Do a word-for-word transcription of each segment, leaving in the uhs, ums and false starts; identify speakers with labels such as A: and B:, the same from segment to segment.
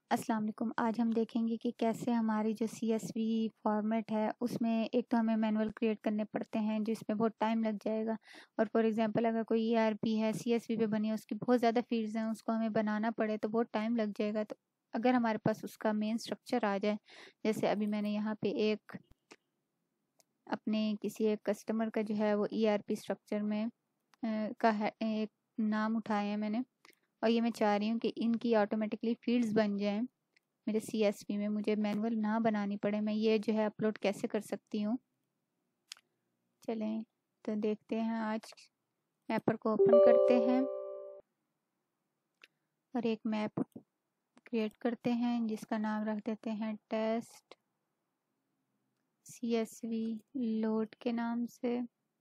A: अस्सलाम वालेकुम। आज हम देखेंगे कि कैसे हमारी जो सीएसवी फॉर्मेट है उसमें एक तो हमें मैनुअल क्रिएट करने पड़ते हैं जिसमें बहुत टाइम लग जाएगा। और फॉर एग्जांपल अगर कोई ईआरपी है सीएसवी पे बनी है, उसकी बहुत ज़्यादा फील्ड्स हैं, उसको हमें बनाना पड़े तो बहुत टाइम लग जाएगा। तो अगर हमारे पास उसका मेन स्ट्रक्चर आ जाए, जैसे अभी मैंने यहाँ पे एक अपने किसी एक कस्टमर का जो है वो ईआरपी स्ट्रक्चर में अ, का है एक नाम उठाया है मैंने, और ये मैं चाह रही हूँ कि इनकी ऑटोमेटिकली फील्ड्स बन जाएं मेरे सीएसवी में, मुझे मैनुअल ना बनानी पड़े। मैं ये जो है अपलोड कैसे कर सकती हूँ, चलें तो देखते हैं। आज मैपर को ओपन करते हैं और एक मैप क्रिएट करते हैं जिसका नाम रख देते हैं टेस्ट सीएसवी लोड के नाम से।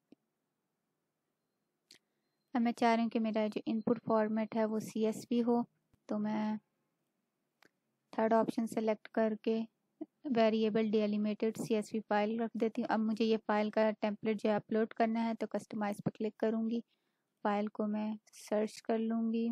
A: अब मैं चाह रही हूँ कि मेरा जो इनपुट फॉर्मेट है वो सीएसवी हो, तो मैं थर्ड ऑप्शन सेलेक्ट करके वेरिएबल डिलिमिटेड सीएसवी फाइल रख देती हूँ। अब मुझे ये फाइल का टेम्पलेट जो है अपलोड करना है, तो कस्टमाइज पर क्लिक करूँगी, फाइल को मैं सर्च कर लूँगी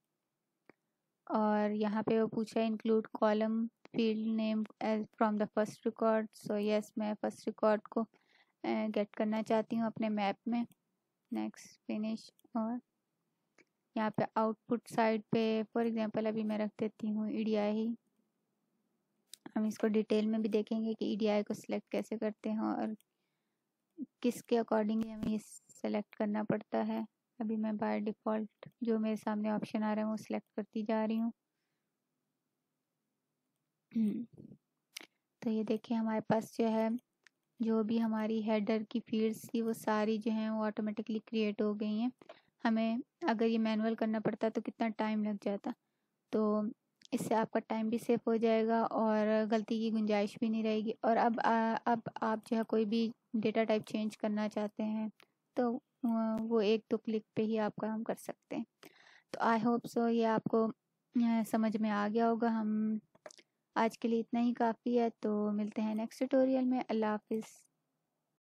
A: और यहाँ पे वो पूछा है include column field name as from the first record. So yes, मैं फर्स्ट रिकॉर्ड को गेट uh, करना चाहती हूँ अपने मैप में। Next, finish. और यहाँ पे आउटपुट साइड पे फॉर एग्जांपल अभी मैं रख देती हूँ ईडीआई। हम इसको डिटेल में भी देखेंगे कि ईडीआई को सिलेक्ट कैसे करते हैं और किसके अकॉर्डिंग हमें ये सेलेक्ट करना पड़ता है। अभी मैं बाय डिफ़ॉल्ट जो मेरे सामने ऑप्शन आ रहे हैं वो सिलेक्ट करती जा रही हूँ। तो ये देखिए हमारे पास जो है, जो भी हमारी हेडर की फील्ड्स थी वो सारी जो हैं वो ऑटोमेटिकली क्रिएट हो गई हैं। हमें अगर ये मैनुअल करना पड़ता तो कितना टाइम लग जाता। तो इससे आपका टाइम भी सेव हो जाएगा और गलती की गुंजाइश भी नहीं रहेगी। और अब आ, अब आप जो है कोई भी डेटा टाइप चेंज करना चाहते हैं तो वो एक दो क्लिक पे ही आप काम कर सकते हैं। तो आई होप सो ये आपको समझ में आ गया होगा। हम आज के लिए इतना ही काफ़ी है, तो मिलते हैं नेक्स्ट ट्यूटोरियल में। अल्लाह हाफिज़।